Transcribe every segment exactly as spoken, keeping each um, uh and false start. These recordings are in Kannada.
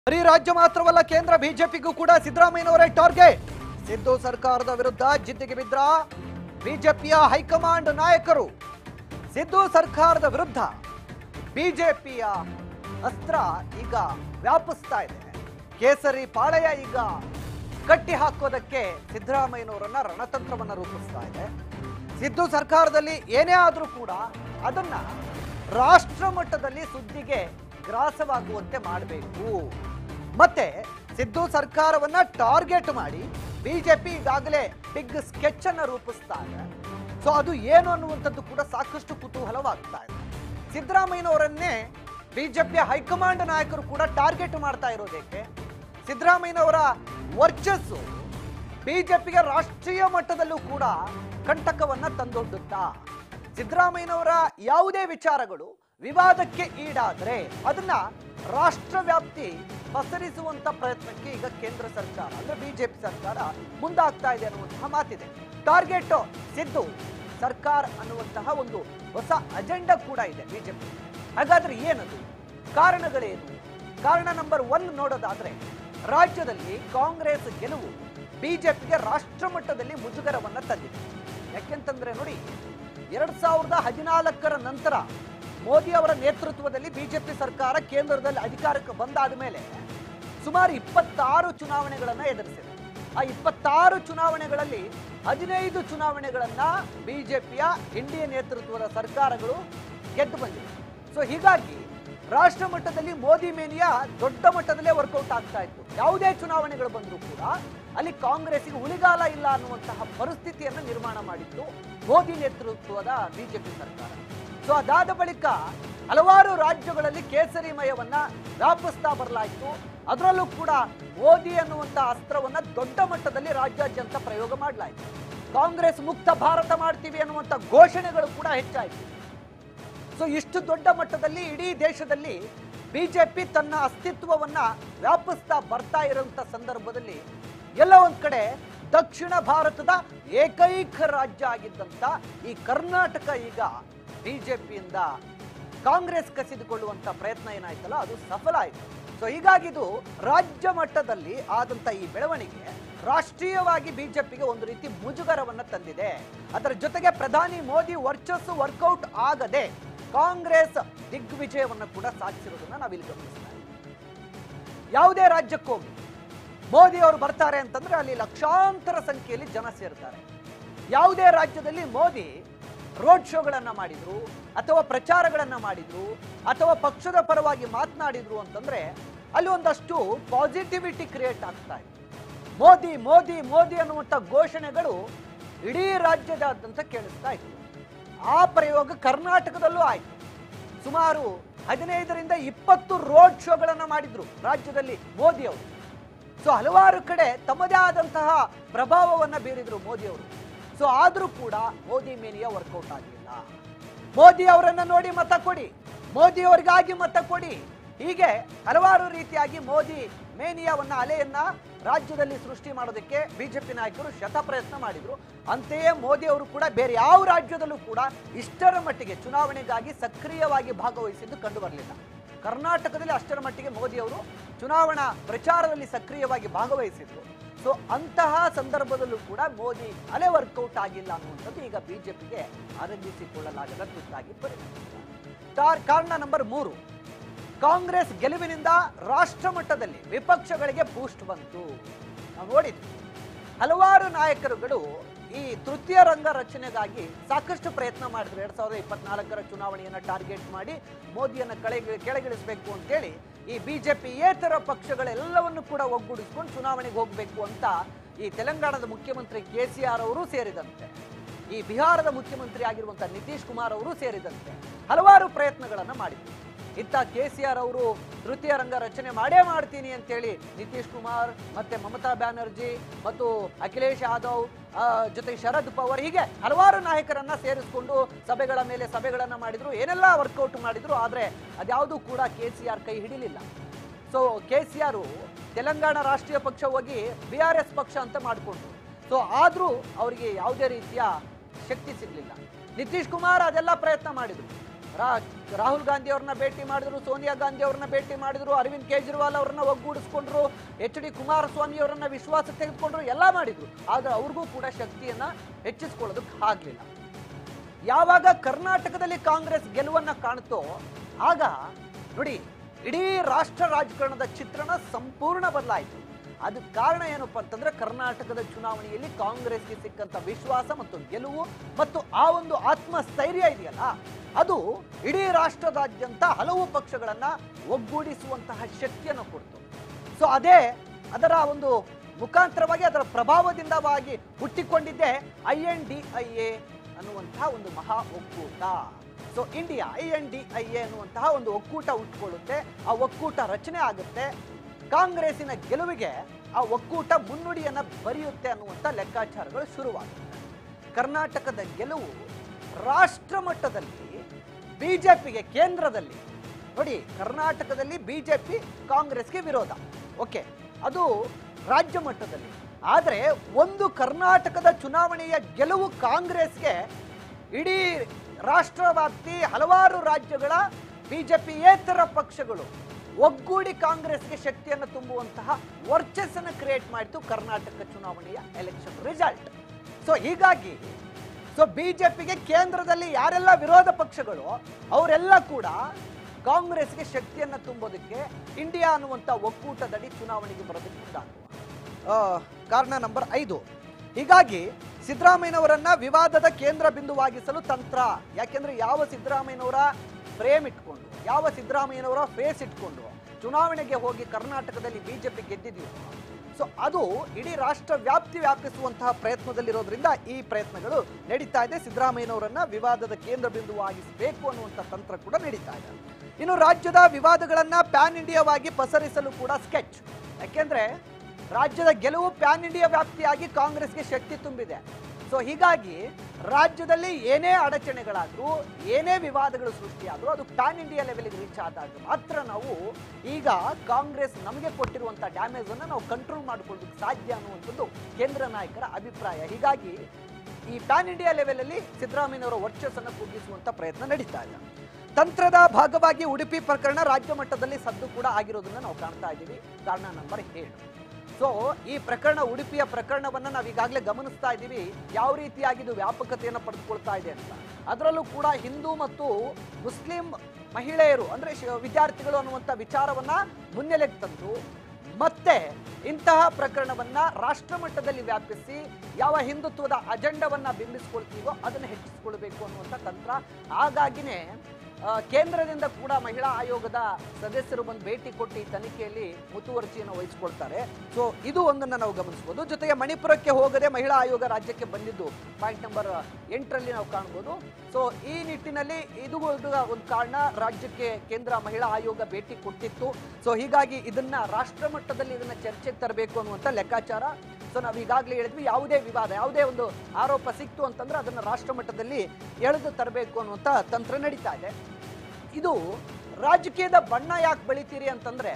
ಬರೀ ರಾಜ್ಯ ಮಾತ್ರವಲ್ಲ ಕೇಂದ್ರ ಬಿಜೆಪಿಗೂ ಕೂಡ ಸಿದ್ದರಾಮಯ್ಯನವರೇ ಟಾರ್ಗೆಟ್. ಸಿದ್ದು ಸರ್ಕಾರದ ವಿರುದ್ಧ ಜಿದ್ದಿಗೆ ಬಿದ್ರ ಬಿಜೆಪಿಯ ಹೈಕಮಾಂಡ್ ನಾಯಕರು. ಸಿದ್ದು ಸರ್ಕಾರದ ವಿರುದ್ಧ ಬಿಜೆಪಿಯ ಅಸ್ತ್ರ ಈಗ ವ್ಯಾಪಿಸ್ತಾ ಇದೆ. ಕೇಸರಿ ಪಾಳೆಯ ಈಗ ಕಟ್ಟಿ ಹಾಕೋದಕ್ಕೆ ಸಿದ್ದರಾಮಯ್ಯನವರನ್ನ ರಣತಂತ್ರವನ್ನ ರೂಪಿಸ್ತಾ ಇದೆ. ಸಿದ್ದು ಸರ್ಕಾರದಲ್ಲಿ ಏನೇ ಆದರೂ ಕೂಡ ಅದನ್ನ ರಾಷ್ಟ್ರ ಮಟ್ಟದಲ್ಲಿ ಸುದ್ದಿಗೆ ಗ್ರಾಸವಾಗುವಂತೆ ಮಾಡಬೇಕು. ಮತ್ತೆ ಸಿದ್ದು ಸರ್ಕಾರವನ್ನ ಟಾರ್ಗೆಟ್ ಮಾಡಿ ಬಿಜೆಪಿ ಈಗಾಗಲೇ ಬಿಗ್ ಸ್ಕೆಚ್ ಅನ್ನ ರೂಪಿಸ್ತಾ ಇದೆ. ಸೊ ಅದು ಏನು ಅನ್ನುವಂಥದ್ದು ಕೂಡ ಸಾಕಷ್ಟು ಕುತೂಹಲವಾಗ್ತಾ ಇದೆ. ಸಿದ್ದರಾಮಯ್ಯನವರನ್ನೇ ಬಿಜೆಪಿಯ ಹೈಕಮಾಂಡ್ ನಾಯಕರು ಕೂಡ ಟಾರ್ಗೆಟ್ ಮಾಡ್ತಾ ಇರೋದಕ್ಕೆ ಸಿದ್ದರಾಮಯ್ಯನವರ ವರ್ಚಸ್ಸು ಬಿಜೆಪಿಗೆ ರಾಷ್ಟ್ರೀಯ ಮಟ್ಟದಲ್ಲೂ ಕೂಡ ಕಂಟಕವನ್ನ ತಂದೊಡ್ಡುತ್ತಾ. ಸಿದ್ದರಾಮಯ್ಯನವರ ಯಾವುದೇ ವಿಚಾರಗಳು ವಿವಾದಕ್ಕೆ ಈಡಾದರೆ ಅದನ್ನ ರಾಷ್ಟ್ರವ್ಯಾಪ್ತಿ ಪಸರಿಸುವಂತ ಪ್ರಯತ್ನಕ್ಕೆ ಈಗ ಕೇಂದ್ರ ಸರ್ಕಾರ ಅಂದ್ರೆ ಬಿಜೆಪಿ ಸರ್ಕಾರ ಮುಂದಾಗ್ತಾ ಇದೆ ಅನ್ನುವಂತಹ ಮಾತಿದೆ. ಟಾರ್ಗೆಟ್ ಸಿದ್ದು ಸರ್ಕಾರ ಅನ್ನುವಂತಹ ಒಂದು ಹೊಸ ಅಜೆಂಡಾ ಕೂಡ ಇದೆ ಬಿಜೆಪಿ. ಹಾಗಾದ್ರೆ ಏನದು, ಕಾರಣಗಳೇನು? ಕಾರಣ ನಂಬರ್ ಒನ್ ನೋಡೋದಾದ್ರೆ, ರಾಜ್ಯದಲ್ಲಿ ಕಾಂಗ್ರೆಸ್ ಗೆಲುವು ಬಿಜೆಪಿಗೆ ರಾಷ್ಟ್ರ ಮಟ್ಟದಲ್ಲಿ ಮುಜುಗರವನ್ನ ತಂದಿದೆ. ಯಾಕೆಂತಂದ್ರೆ ನೋಡಿ, ಎರಡ್ ಸಾವಿರದ ಹದಿನಾಲ್ಕರ ನಂತರ ಮೋದಿ ಅವರ ನೇತೃತ್ವದಲ್ಲಿ ಬಿಜೆಪಿ ಸರ್ಕಾರ ಕೇಂದ್ರದಲ್ಲಿ ಅಧಿಕಾರಕ್ಕೆ ಬಂದಾದ ಮೇಲೆ ಸುಮಾರು ಇಪ್ಪತ್ತಾರು ಚುನಾವಣೆಗಳನ್ನ ಎದುರಿಸಿದೆ. ಆ ಇಪ್ಪತ್ತಾರು ಚುನಾವಣೆಗಳಲ್ಲಿ ಹದಿನೈದು ಚುನಾವಣೆಗಳನ್ನ ಬಿಜೆಪಿಯ ಇಂಡಿಯಾ ನೇತೃತ್ವದ ಸರ್ಕಾರಗಳು ಗೆದ್ದು ಬಂದಿವೆ. ಸೊ ಹೀಗಾಗಿ ರಾಷ್ಟ್ರ ಮಟ್ಟದಲ್ಲಿ ಮೋದಿ ಮೇನಿಯಾ ದೊಡ್ಡ ಮಟ್ಟದಲ್ಲೇ ವರ್ಕೌಟ್ ಆಗ್ತಾ ಇತ್ತು. ಯಾವುದೇ ಚುನಾವಣೆಗಳು ಬಂದರೂ ಕೂಡ ಅಲ್ಲಿ ಕಾಂಗ್ರೆಸ್ಗೆ ಉಳಿಗಾಲ ಇಲ್ಲ ಅನ್ನುವಂತಹ ಪರಿಸ್ಥಿತಿಯನ್ನು ನಿರ್ಮಾಣ ಮಾಡಿತ್ತು ಮೋದಿ ನೇತೃತ್ವದ ಬಿಜೆಪಿ ಸರ್ಕಾರ. ಸೊ ಅದಾದ ಬಳಿಕ ಹಲವಾರು ರಾಜ್ಯಗಳಲ್ಲಿ ಕೇಸರಿಮಯವನ್ನ ವ್ಯಾಪಿಸ್ತಾ ಬರಲಾಯಿತು. ಅದರಲ್ಲೂ ಕೂಡ ಮೋದಿ ಅನ್ನುವಂಥ ಅಸ್ತ್ರವನ್ನ ದೊಡ್ಡ ಮಟ್ಟದಲ್ಲಿ ರಾಜ್ಯಾದ್ಯಂತ ಪ್ರಯೋಗ ಮಾಡಲಾಯಿತು. ಕಾಂಗ್ರೆಸ್ ಮುಕ್ತ ಭಾರತ ಮಾಡ್ತೀವಿ ಅನ್ನುವಂಥ ಘೋಷಣೆಗಳು ಕೂಡ ಹೆಚ್ಚಾಯಿತು. ಸೊ ಇಷ್ಟು ದೊಡ್ಡ ಮಟ್ಟದಲ್ಲಿ ಇಡೀ ದೇಶದಲ್ಲಿ ಬಿಜೆಪಿ ತನ್ನ ಅಸ್ತಿತ್ವವನ್ನ ವ್ಯಾಪಿಸ್ತಾ ಬರ್ತಾ ಇರುವಂತ ಸಂದರ್ಭದಲ್ಲಿ ಎಲ್ಲ ಒಂದ್ ಕಡೆ ದಕ್ಷಿಣ ಭಾರತದ ಏಕೈಕ ರಾಜ್ಯ ಆಗಿದ್ದಂತ ಈ ಕರ್ನಾಟಕ ಈಗ ಬಿಜೆಪಿಯಿಂದ ಕಾಂಗ್ರೆಸ್ ಕಸಿದುಕೊಳ್ಳುವಂತ ಪ್ರಯತ್ನ ಏನಾಯ್ತಲ್ಲ ಅದು ಸಫಲ ಆಯಿತು. ಸೊ ಹೀಗಾಗಿ ಇದು ರಾಜ್ಯ ಮಟ್ಟದಲ್ಲಿ ಆದಂತ ಈ ಬೆಳವಣಿಗೆ ರಾಷ್ಟ್ರೀಯವಾಗಿ ಬಿಜೆಪಿಗೆ ಒಂದು ರೀತಿ ಮುಜುಗರವನ್ನ ತಂದಿದೆ. ಅದರ ಜೊತೆಗೆ ಪ್ರಧಾನಿ ಮೋದಿ ವರ್ಚಸ್ಸು ವರ್ಕೌಟ್ ಆಗದೆ ಕಾಂಗ್ರೆಸ್ ದಿಗ್ವಿಜಯವನ್ನ ಕೂಡ ಸಾಧಿಸಿರೋದನ್ನ ನಾವಿಲ್ಲಿ ಗಮನಿಸ್ತಾ ಇದ್ದೀವಿ. ಯಾವುದೇ ರಾಜ್ಯಕ್ಕೆ ಹೋಗಿ ಮೋದಿ ಅವರು ಬರ್ತಾರೆ ಅಂತಂದ್ರೆ ಅಲ್ಲಿ ಲಕ್ಷಾಂತರ ಸಂಖ್ಯೆಯಲ್ಲಿ ಜನ ಸೇರ್ತಾರೆ. ಯಾವುದೇ ರಾಜ್ಯದಲ್ಲಿ ಮೋದಿ ರೋಡ್ ಶೋಗಳನ್ನ ಮಾಡಿದ್ರು ಅಥವಾ ಪ್ರಚಾರಗಳನ್ನ ಮಾಡಿದ್ರು ಅಥವಾ ಪಕ್ಷದ ಪರವಾಗಿ ಮಾತನಾಡಿದ್ರು ಅಂತಂದ್ರೆ ಅಲ್ಲಿ ಒಂದಷ್ಟು ಪಾಸಿಟಿವಿಟಿ ಕ್ರಿಯೇಟ್ ಆಗ್ತಾ ಇದೆ. ಮೋದಿ ಮೋದಿ ಮೋದಿ ಅನ್ನುವಂಥ ಘೋಷಣೆಗಳು ಇಡೀ ರಾಜ್ಯದಾದ್ಯಂತ ಕೇಳಿಸ್ತಾ ಇತ್ತು. ಆ ಪ್ರಯೋಗ ಕರ್ನಾಟಕದಲ್ಲೂ ಆಯಿತು. ಸುಮಾರು ಹದಿನೈದರಿಂದ ಇಪ್ಪತ್ತು ರೋಡ್ ಶೋಗಳನ್ನ ಮಾಡಿದ್ರು ರಾಜ್ಯದಲ್ಲಿ ಮೋದಿ ಅವರು. ಸೊ ಹಲವಾರು ಕಡೆ ತಮ್ಮದೇ ಆದಂತಹ ಪ್ರಭಾವವನ್ನ ಬೀರಿದ್ರು ಮೋದಿ ಅವರು. ಸೊ ಆದ್ರೂ ಕೂಡ ಮೋದಿ ಮೇನಿಯಾ ವರ್ಕೌಟ್ ಆಗಲಿಲ್ಲ. ಮೋದಿ ಅವರನ್ನ ನೋಡಿ ಮತ ಕೊಡಿ, ಮೋದಿ ಅವರಿಗಾಗಿ ಮತ ಕೊಡಿ, ಹೀಗೆ ಹಲವಾರು ರೀತಿಯಾಗಿ ಮೋದಿ ಮೇನಿಯಾವನ್ನ ಅಲೆಯನ್ನ ರಾಜ್ಯದಲ್ಲಿ ಸೃಷ್ಟಿ ಮಾಡೋದಕ್ಕೆ ಬಿಜೆಪಿ ನಾಯಕರು ಶತ ಪ್ರಯತ್ನ ಮಾಡಿದ್ರು. ಅಂತೆಯೇ ಮೋದಿ ಅವರು ಕೂಡ ಬೇರೆ ಯಾವ ರಾಜ್ಯದಲ್ಲೂ ಕೂಡ ಇಷ್ಟರ ಮಟ್ಟಿಗೆ ಚುನಾವಣೆಗಾಗಿ ಸಕ್ರಿಯವಾಗಿ ಭಾಗವಹಿಸಿದ್ದು ಕಂಡು ಬರಲಿಲ್ಲ. ಕರ್ನಾಟಕದಲ್ಲಿ ಅಷ್ಟರ ಮಟ್ಟಿಗೆ ಮೋದಿ ಅವರು ಚುನಾವಣಾ ಪ್ರಚಾರದಲ್ಲಿ ಸಕ್ರಿಯವಾಗಿ ಭಾಗವಹಿಸಿದ್ರು. ಸೊ ಅಂತಹ ಸಂದರ್ಭದಲ್ಲೂ ಕೂಡ ಮೋದಿ ಅಲೆ ವರ್ಕೌಟ್ ಆಗಿಲ್ಲ ಅನ್ನುವಂಥದ್ದು ಈಗ ಬಿಜೆಪಿಗೆ ಅರಗಿಸಿಕೊಳ್ಳಲಾಗದ ತುತ್ತಾಗಿ ಪರಿಣಮಿಸಿದೆ. ಕಾರಣ ನಂಬರ್ ಮೂರು, ಕಾಂಗ್ರೆಸ್ ಗೆಲುವಿನಿಂದ ರಾಷ್ಟ್ರ ಮಟ್ಟದಲ್ಲಿ ವಿಪಕ್ಷಗಳಿಗೆ ಬೂಸ್ಟ್ ಬಂತು. ನಾವು ನೋಡಿದ್ವಿ ಹಲವಾರು ನಾಯಕರುಗಳು ಈ ತೃತೀಯ ರಂಗ ರಚನೆಗಾಗಿ ಸಾಕಷ್ಟು ಪ್ರಯತ್ನ ಮಾಡಿದ್ರು. ಎರಡ್ ಸಾವಿರದ ಇಪ್ಪತ್ನಾಲ್ಕರ ಚುನಾವಣೆಯನ್ನ ಟಾರ್ಗೆಟ್ ಮಾಡಿ ಮೋದಿಯನ್ನ ಕೆಳಗೆ ಕೆಳಗಿಳಿಸಬೇಕು ಅಂತೇಳಿ ಈ ಬಿಜೆಪಿ ಏತರ ಪಕ್ಷಗಳೆಲ್ಲವನ್ನು ಕೂಡ ಒಗ್ಗೂಡಿಸ್ಕೊಂಡು ಚುನಾವಣೆಗೆ ಹೋಗಬೇಕು ಅಂತ ಈ ತೆಲಂಗಾಣದ ಮುಖ್ಯಮಂತ್ರಿ ಕೆ ಸಿ ಆರ್ ಅವರು ಸೇರಿದಂತೆ ಈ ಬಿಹಾರದ ಮುಖ್ಯಮಂತ್ರಿ ಆಗಿರುವಂತಹ ನಿತೀಶ್ ಕುಮಾರ್ ಅವರು ಸೇರಿದಂತೆ ಹಲವಾರು ಪ್ರಯತ್ನಗಳನ್ನ ಮಾಡಿದ್ರು. ಇತ್ತ ಕೆ ಸಿ ಆರ್ ಅವರು ತೃತೀಯ ರಂಗ ರಚನೆ ಮಾಡೇ ಮಾಡ್ತೀನಿ ಅಂತೇಳಿ ನಿತೀಶ್ ಕುಮಾರ್ ಮತ್ತೆ ಮಮತಾ ಬ್ಯಾನರ್ಜಿ ಮತ್ತು ಅಖಿಲೇಶ್ ಯಾದವ್ ಜೊತೆಗೆ ಶರದ್ ಪವಾರ್ ಹೀಗೆ ಹಲವಾರು ನಾಯಕರನ್ನ ಸೇರಿಸಿಕೊಂಡು ಸಭೆಗಳ ಮೇಲೆ ಸಭೆಗಳನ್ನ ಮಾಡಿದ್ರು, ಏನೆಲ್ಲ ವರ್ಕೌಟ್ ಮಾಡಿದ್ರು. ಆದ್ರೆ ಅದ್ಯಾವುದೂ ಕೂಡ ಕೆ ಸಿ ಆರ್ ಕೈ ಹಿಡಿಲಿಲ್ಲ. So K C R Telangana ರಾಷ್ಟ್ರೀಯ ಪಕ್ಷ ಹೋಗಿ ಬಿ ಆರ್ ಎಸ್ ಪಕ್ಷ ಅಂತ ಮಾಡಿಕೊಂಡ್ರು. ಸೊ ಆದ್ರೂ ಅವರಿಗೆ ಯಾವುದೇ ರೀತಿಯ ಶಕ್ತಿ ಸಿಗ್ಲಿಲ್ಲ. ನಿತೀಶ್ ಕುಮಾರ್ ಅದೆಲ್ಲ ಪ್ರಯತ್ನ ಮಾಡಿದ್ರು. ರಾಹುಲ್ ಗಾಂಧಿ ಅವ್ರನ್ನ ಭೇಟಿ ಮಾಡಿದ್ರು, ಸೋನಿಯಾ ಗಾಂಧಿ ಅವ್ರನ್ನ ಭೇಟಿ ಮಾಡಿದ್ರು, ಅರವಿಂದ್ ಕೇಜ್ರಿವಾಲ್ ಅವ್ರನ್ನ ಒಗ್ಗೂಡಿಸ್ಕೊಂಡ್ರು, ಎಚ್ ಡಿ ಕುಮಾರಸ್ವಾಮಿ ಅವರನ್ನ ವಿಶ್ವಾಸ ತೆಗೆದುಕೊಂಡ್ರು, ಎಲ್ಲ ಮಾಡಿದ್ರು. ಆದ್ರೆ ಅವ್ರಿಗೂ ಕೂಡ ಶಕ್ತಿಯನ್ನ ಹೆಚ್ಚಿಸ್ಕೊಳ್ಳೋದಕ್ಕೆ ಆಗ್ಲಿಲ್ಲ. ಯಾವಾಗ ಕರ್ನಾಟಕದಲ್ಲಿ ಕಾಂಗ್ರೆಸ್ ಗೆಲುವನ್ನ ಕಾಣುತ್ತೋ ಆಗ ನೋಡಿ ಇಡೀ ರಾಷ್ಟ್ರ ರಾಜಕಾರಣದ ಚಿತ್ರಣ ಸಂಪೂರ್ಣ ಬದಲಾಯಿತು. ಅದಕ್ಕೆ ಕಾರಣ ಏನಪ್ಪಾ ಅಂತಂದ್ರೆ ಕರ್ನಾಟಕದ ಚುನಾವಣೆಯಲ್ಲಿ ಕಾಂಗ್ರೆಸ್ಗೆ ಸಿಕ್ಕಂತ ವಿಶ್ವಾಸ ಮತ್ತು ಗೆಲುವು ಮತ್ತು ಆ ಒಂದು ಆತ್ಮಸ್ಥೈರ್ಯ ಇದೆಯಲ್ಲ, ಅದು ಇಡೀ ರಾಷ್ಟ್ರದಾದ್ಯಂತ ಹಲವು ಪಕ್ಷಗಳನ್ನ ಒಗ್ಗೂಡಿಸುವಂತಹ ಶಕ್ತಿಯನ್ನು ಕೊಡ್ತು. ಸೊ ಅದೇ ಅದರ ಒಂದು ಮುಖಾಂತರವಾಗಿ ಅದರ ಪ್ರಭಾವದಿಂದವಾಗಿ ಹುಟ್ಟಿಕೊಂಡಿದ್ದೆ I N D I A ಅನ್ನುವಂತಹ ಒಂದು ಮಹಾ ಒಕ್ಕೂಟ. So India I N D I A ಅನ್ನುವಂತಹ ಒಂದು ಒಕ್ಕೂಟ ಹುಟ್ಟುಕೊಳ್ಳುತ್ತೆ. ಆ ಒಕ್ಕೂಟ ರಚನೆ ಆಗುತ್ತೆ. ಕಾಂಗ್ರೆಸ್ಸಿನ ಗೆಲುವಿಗೆ ಆ ಒಕ್ಕೂಟ ಮುನ್ನುಡಿಯನ್ನ ಬರೆಯುತ್ತೆ ಅನ್ನುವಂಥ ಲೆಕ್ಕಾಚಾರಗಳು ಶುರುವಾಗುತ್ತೆ. ಕರ್ನಾಟಕದ ಗೆಲುವು ರಾಷ್ಟ್ರ ಮಟ್ಟದಲ್ಲಿ ಬಿಜೆಪಿಗೆ, ಕೇಂದ್ರದಲ್ಲಿ ನೋಡಿ ಕರ್ನಾಟಕದಲ್ಲಿ ಬಿಜೆಪಿ ಕಾಂಗ್ರೆಸ್ಗೆ ವಿರೋಧ, ಓಕೆ, ಅದು ರಾಜ್ಯ ಮಟ್ಟದಲ್ಲಿ. ಆದರೆ ಒಂದು ಕರ್ನಾಟಕದ ಚುನಾವಣೆಯ ಗೆಲುವು ಕಾಂಗ್ರೆಸ್ಗೆ ಇಡೀ ರಾಷ್ಟ್ರವ್ಯಾಪ್ತಿ ಹಲವಾರು ರಾಜ್ಯಗಳ ಬಿಜೆಪಿಯೇತರ ಪಕ್ಷಗಳು ಒಗ್ಗೂಡಿ ಕಾಂಗ್ರೆಸ್ಗೆ ಶಕ್ತಿಯನ್ನು ತುಂಬುವಂತಹ ವರ್ಚಸ್ಸನ್ನು ಕ್ರಿಯೇಟ್ ಮಾಡಿತು ಕರ್ನಾಟಕ ಚುನಾವಣೆಯ ಎಲೆಕ್ಷನ್ ರಿಸಲ್ಟ್. ಸೊ ಹೀಗಾಗಿ ಸೊ ಬಿಜೆಪಿಗೆ ಕೇಂದ್ರದಲ್ಲಿ ಯಾರೆಲ್ಲ ವಿರೋಧ ಪಕ್ಷಗಳು ಅವರೆಲ್ಲ ಕೂಡ ಕಾಂಗ್ರೆಸ್ಗೆ ಶಕ್ತಿಯನ್ನು ತುಂಬೋದಕ್ಕೆ ಇಂಡಿಯಾ ಅನ್ನುವಂಥ ಒಕ್ಕೂಟದಡಿ ಚುನಾವಣೆಗೆ ಬರೋದಕ್ಕೆ ಮುಂದಾಗುವ ಕಾರಣ ನಂಬರ್ ಐದು. ಹೀಗಾಗಿ ಸಿದ್ದರಾಮಯ್ಯನವರನ್ನ ವಿವಾದದ ಕೇಂದ್ರ ಬಿಂದುವಾಗಿಸಲು ತಂತ್ರ. ಯಾಕೆಂದ್ರೆ ಯಾವ ಸಿದ್ದರಾಮಯ್ಯನವರ ಫ್ರೇಮ್ ಇಟ್ಕೊಂಡು, ಯಾವ ಸಿದ್ದರಾಮಯ್ಯನವರ ಫೇಸ್ ಇಟ್ಕೊಂಡು ಚುನಾವಣೆಗೆ ಹೋಗಿ ಕರ್ನಾಟಕದಲ್ಲಿ ಬಿಜೆಪಿ ಗೆದ್ದಿದೆಯೋ, ಸೊ ಅದು ಇಡೀ ರಾಷ್ಟ್ರ ವ್ಯಾಪ್ತಿ ವ್ಯಾಪಿಸುವಂತಹ ಪ್ರಯತ್ನದಲ್ಲಿರೋದ್ರಿಂದ ಈ ಪ್ರಯತ್ನಗಳು ನಡೀತಾ ಇದೆ. ಸಿದ್ದರಾಮಯ್ಯನವರನ್ನ ವಿವಾದದ ಕೇಂದ್ರ ಬಿಂದುವಾಗಿಸಬೇಕು ಅನ್ನುವಂಥ ತಂತ್ರ ಕೂಡ ನಡೀತಾ ಇದೆ. ಇನ್ನು ರಾಜ್ಯದ ವಿವಾದಗಳನ್ನ ಪ್ಯಾನ್ ಇಂಡಿಯಾವಾಗಿ ಪಸರಿಸಲು ಕೂಡ ಸ್ಕೆಚ್. ಯಾಕೆಂದ್ರೆ ರಾಜ್ಯದ ಗೆಲುವು ಪ್ಯಾನ್ ಇಂಡಿಯಾ ವ್ಯಾಪ್ತಿಯಾಗಿ ಕಾಂಗ್ರೆಸ್ಗೆ ಶಕ್ತಿ ತುಂಬಿದೆ. ಸೊ ಹೀಗಾಗಿ ರಾಜ್ಯದಲ್ಲಿ ಏನೇ ಅಡಚಣೆಗಳಾದ್ರೂ, ಏನೇ ವಿವಾದಗಳು ಸೃಷ್ಟಿಯಾದ್ರೂ ಅದು ಪ್ಯಾನ್ ಇಂಡಿಯಾ ಲೆವೆಲ್ಗೆ ರೀಚ್ ಆದಾಗ ಮಾತ್ರ ನಾವು ಈಗ ಕಾಂಗ್ರೆಸ್ ನಮಗೆ ಕೊಟ್ಟಿರುವಂಥ ಡ್ಯಾಮೇಜ್ ಅನ್ನು ನಾವು ಕಂಟ್ರೋಲ್ ಮಾಡಿಕೊಳ್ಳೋದಕ್ಕೆ ಸಾಧ್ಯ ಅನ್ನುವಂಥದ್ದು ಕೇಂದ್ರ ನಾಯಕರ ಅಭಿಪ್ರಾಯ. ಹೀಗಾಗಿ ಈ ಪ್ಯಾನ್ ಇಂಡಿಯಾ ಲೆವೆಲಲ್ಲಿ ಸಿದ್ದರಾಮಯ್ಯನವರ ವರ್ಚಸ್ಸನ್ನು ಕುಗ್ಗಿಸುವಂಥ ಪ್ರಯತ್ನ ನಡೀತಾ ಇದೆ. ತಂತ್ರದ ಭಾಗವಾಗಿ ಉಡುಪಿ ಪ್ರಕರಣ ರಾಜ್ಯ ಮಟ್ಟದಲ್ಲಿ ಸದ್ದು ಕೂಡ ಆಗಿರೋದನ್ನ ನಾವು ಕಾಣ್ತಾ ಇದ್ದೀವಿ. ಕಾರಣ ನಂಬರ್ ಏಳು. ಸೊ ಈ ಪ್ರಕರಣ, ಉಡುಪಿಯ ಪ್ರಕರಣವನ್ನ ನಾವು ಈಗಾಗಲೇ ಗಮನಿಸ್ತಾ ಇದ್ದೀವಿ, ಯಾವ ರೀತಿಯಾಗಿ ಇದು ವ್ಯಾಪಕತೆಯನ್ನು ಪಡೆದುಕೊಳ್ತಾ ಇದೆ ಅಂತ. ಅದರಲ್ಲೂ ಕೂಡ ಹಿಂದೂ ಮತ್ತು ಮುಸ್ಲಿಂ ಮಹಿಳೆಯರು ಅಂದ್ರೆ ವಿದ್ಯಾರ್ಥಿಗಳು ಅನ್ನುವಂಥ ವಿಚಾರವನ್ನ ಮುನ್ನೆಲೆಗೆ ತಂದು ಮತ್ತೆ ಇಂತಹ ಪ್ರಕರಣವನ್ನ ರಾಷ್ಟ್ರ ಮಟ್ಟದಲ್ಲಿ ವ್ಯಾಪಿಸಿ ಯಾವ ಹಿಂದುತ್ವದ ಅಜೆಂಡವನ್ನ ಬಿಂಬಿಸ್ಕೊಳ್ತೀವೋ ಅದನ್ನು ಹೆಚ್ಚಿಸಿಕೊಳ್ಬೇಕು ಅನ್ನುವಂಥ ತಂತ್ರ. ಹಾಗಾಗಿನೇ ಕೇಂದ್ರದಿಂದ ಕೂಡ ಮಹಿಳಾ ಆಯೋಗದ ಸದಸ್ಯರು ಬಂದು ಭೇಟಿ ಕೊಟ್ಟು ಈ ತನಿಖೆಯಲ್ಲಿ ಮುತುವರ್ಜಿಯನ್ನು ವಹಿಸಿಕೊಳ್ತಾರೆ. ಸೊ ಇದು ಒಂದನ್ನು ನಾವು ಗಮನಿಸಬಹುದು. ಜೊತೆಗೆ ಮಣಿಪುರಕ್ಕೆ ಹೋಗದೆ ಮಹಿಳಾ ಆಯೋಗ ರಾಜ್ಯಕ್ಕೆ ಬಂದಿದ್ದು ಪಾಯಿಂಟ್ ನಂಬರ್ ಎಂಟರಲ್ಲಿ ನಾವು ಕಾಣ್ಬೋದು. ಸೊ ಈ ನಿಟ್ಟಿನಲ್ಲಿ ಇದು ಒಂದು ಕಾರಣ, ರಾಜ್ಯಕ್ಕೆ ಕೇಂದ್ರ ಮಹಿಳಾ ಆಯೋಗ ಭೇಟಿ ಕೊಟ್ಟಿತ್ತು. ಸೊ ಹೀಗಾಗಿ ಇದನ್ನ ರಾಷ್ಟ್ರ ಮಟ್ಟದಲ್ಲಿ ಇದನ್ನ ಚರ್ಚೆಗೆ ತರಬೇಕು ಅನ್ನುವಂಥ ಲೆಕ್ಕಾಚಾರ. ಸೊ ನಾವು ಈಗಾಗಲೇ ಹೇಳಿದ್ವಿ, ಯಾವುದೇ ವಿವಾದ, ಯಾವುದೇ ಒಂದು ಆರೋಪ ಸಿಕ್ತು ಅಂತಂದ್ರೆ ಅದನ್ನು ರಾಷ್ಟ್ರ ಮಟ್ಟದಲ್ಲಿ ಎಳೆದು ತರಬೇಕು ಅನ್ನುವಂಥ ತಂತ್ರ ನಡೀತಾ ಇದೆ. ಇದು ರಾಜಕೀಯದ ಬಣ್ಣ ಯಾಕೆ ಬೆಳಿತೀರಿ ಅಂತಂದ್ರೆ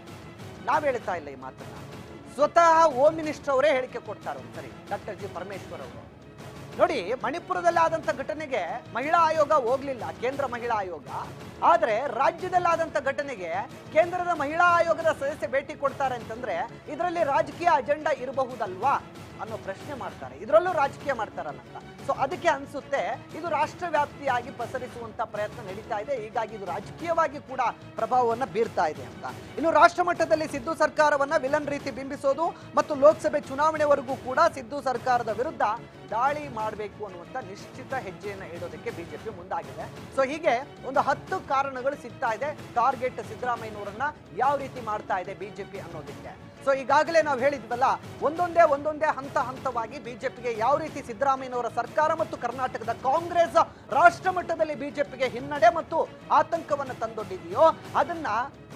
ನಾವ್ ಹೇಳ್ತಾ ಇಲ್ಲ ಈ ಮಾತನ್ನ, ಸ್ವತಃ ಹೋಮ್ ಮಿನಿಸ್ಟರ್ ಅವರೇ ಹೇಳಿಕೆ ಕೊಡ್ತಾರೆ ಒಂದ್ಸರಿ, ಡಾಕ್ಟರ್ ಜಿ ಪರಮೇಶ್ವರ್ ಅವರು. ನೋಡಿ, ಮಣಿಪುರದಲ್ಲಿ ಆದಂತ ಘಟನೆಗೆ ಮಹಿಳಾ ಆಯೋಗ ಹೋಗ್ಲಿಲ್ಲ, ಕೇಂದ್ರ ಮಹಿಳಾ ಆಯೋಗ. ಆದ್ರೆ ರಾಜ್ಯದಲ್ಲಾದಂತ ಘಟನೆಗೆ ಕೇಂದ್ರದ ಮಹಿಳಾ ಆಯೋಗದ ಸದಸ್ಯ ಭೇಟಿ ಕೊಡ್ತಾರೆ ಅಂತಂದ್ರೆ ಇದರಲ್ಲಿ ರಾಜಕೀಯ ಅಜೆಂಡಾ ಇರಬಹುದಲ್ವಾ ಅನ್ನೋ ಪ್ರಶ್ನೆ ಮಾಡ್ತಾರೆ. ಇದರಲ್ಲೂ ರಾಜಕೀಯ ಮಾಡ್ತಾರಲ್ಲ ಅಂತ. ಸೊ ಅದಕ್ಕೆ ಅನ್ಸುತ್ತೆ ಇದು ರಾಷ್ಟ್ರ ವ್ಯಾಪ್ತಿಯಾಗಿ ಪಸರಿಸುವಂತ ಪ್ರಯತ್ನ ನಡೀತಾ ಇದೆ. ಹೀಗಾಗಿ ಇದು ರಾಜಕೀಯವಾಗಿ ಕೂಡ ಪ್ರಭಾವವನ್ನ ಬೀರ್ತಾ ಇದೆ ಅಂತ. ಇನ್ನು ರಾಷ್ಟ್ರ ಮಟ್ಟದಲ್ಲಿ ಸಿದ್ದು ಸರ್ಕಾರವನ್ನ ವಿಲನ್ ರೀತಿ ಬಿಂಬಿಸೋದು ಮತ್ತು ಲೋಕಸಭೆ ಚುನಾವಣೆವರೆಗೂ ಕೂಡ ಸಿದ್ದು ಸರ್ಕಾರದ ವಿರುದ್ಧ ದಾಳಿ ಮಾಡಬೇಕು ಅನ್ನುವಂಥ ನಿಶ್ಚಿತ ಹೆಜ್ಜೆಯನ್ನು ಇಡೋದಕ್ಕೆ ಬಿಜೆಪಿ ಮುಂದಾಗಿದೆ. ಸೊ ಹೀಗೆ ಒಂದು ಹತ್ತು ಕಾರಣಗಳು ಸಿಗ್ತಾ ಇದೆ ಟಾರ್ಗೆಟ್ ಸಿದ್ದರಾಮಯ್ಯನವರನ್ನ ಯಾವ ರೀತಿ ಮಾಡ್ತಾ ಇದೆ ಬಿಜೆಪಿ ಅನ್ನೋದಕ್ಕೆ. ಸೊ ಈಗಾಗಲೇ ನಾವು ಹೇಳಿದ್ವಲ್ಲ, ಒಂದೊಂದೇ ಒಂದೊಂದೇ ಹಂತ ಹಂತವಾಗಿ ಬಿಜೆಪಿಗೆ ಯಾವ ರೀತಿ ಸಿದ್ದರಾಮಯ್ಯನವರ ಸರ್ಕಾರ ಮತ್ತು ಕರ್ನಾಟಕದ ಕಾಂಗ್ರೆಸ್ ರಾಷ್ಟ್ರ ಮಟ್ಟದಲ್ಲಿ ಬಿಜೆಪಿಗೆ ಹಿನ್ನಡೆ ಮತ್ತು ಆತಂಕವನ್ನು ತಂದೊಡ್ಡಿದೆಯೋ ಅದನ್ನ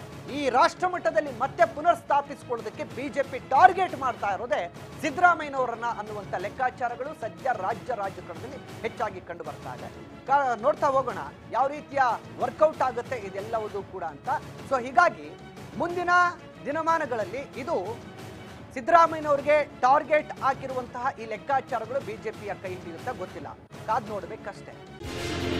ಈ ರಾಷ್ಟ್ರ ಮಟ್ಟದಲ್ಲಿ ಮತ್ತೆ ಪುನರ್ ಸ್ಥಾಪಿಸಿಕೊಳ್ಳೋದಕ್ಕೆ ಬಿಜೆಪಿ ಟಾರ್ಗೆಟ್ ಮಾಡ್ತಾ ಇರೋದೇ ಸಿದ್ದರಾಮಯ್ಯನವರನ್ನ ಅನ್ನುವಂಥ ಲೆಕ್ಕಾಚಾರಗಳು ಸದ್ಯ ರಾಜ್ಯ ರಾಜಕಾರಣದಲ್ಲಿ ಹೆಚ್ಚಾಗಿ ಕಂಡು ಬರ್ತಾ ಇದೆ. ನೋಡ್ತಾ ಹೋಗೋಣ ಯಾವ ರೀತಿಯ ವರ್ಕೌಟ್ ಆಗುತ್ತೆ ಇದೆಲ್ಲವೂ ಕೂಡ ಅಂತ. ಸೊ ಹೀಗಾಗಿ ಮುಂದಿನ ದಿನಮಾನಗಳಲ್ಲಿ ಇದು ಸಿದ್ದರಾಮಯ್ಯನವರಿಗೆ ಟಾರ್ಗೆಟ್ ಹಾಕಿರುವಂತಹ ಈ ಲೆಕ್ಕಾಚಾರಗಳು ಬಿಜೆಪಿಯ ಕೈ ಹಿಡಿಯುತ್ತಾ ಗೊತ್ತಿಲ್ಲ, ಕಾದ್ ನೋಡ್ಬೇಕಷ್ಟೇ.